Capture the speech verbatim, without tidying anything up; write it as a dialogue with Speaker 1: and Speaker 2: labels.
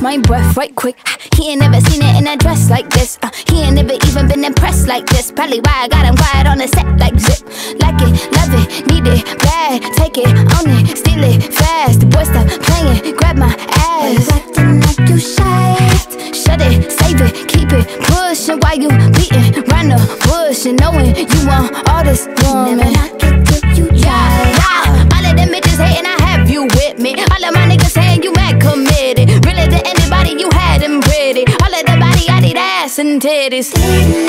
Speaker 1: catch my breath right quick. He ain't never seen it in a dress like this. uh, He ain't never even been impressed like this. Probably why I got him quiet on the set like zip. Like it, love it, need it, bad. Take it, own it, steal it, fast. The boy stop playing, grab my ass.
Speaker 2: Acting like you shy.
Speaker 1: Shut it, save it, keep it pushing while you beating round the bush and knowing you want all this woman.
Speaker 2: Never knock it till you try.
Speaker 1: Yeah, yeah. All of them bitches hating, I have you with me. All of my niggas saying you mad committed. Really to anybody, you had them pretty. All of the body, I need ass and titties.